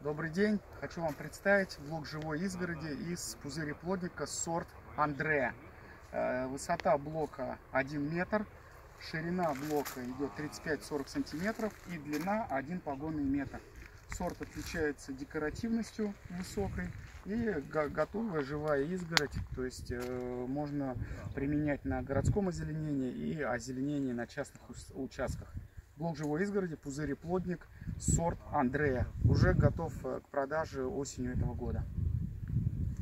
Добрый день! Хочу вам представить блок живой изгороди из пузыреплодника сорт Андреа. Высота блока 1 метр, ширина блока идет 35-40 сантиметров и длина 1 погонный метр. Сорт отличается декоративностью высокой и готовая живая изгородь, то есть можно применять на городском озеленении и озеленении на частных участках. Блок живой изгороди, пузыреплодник, сорт Андреа, уже готов к продаже осенью этого года.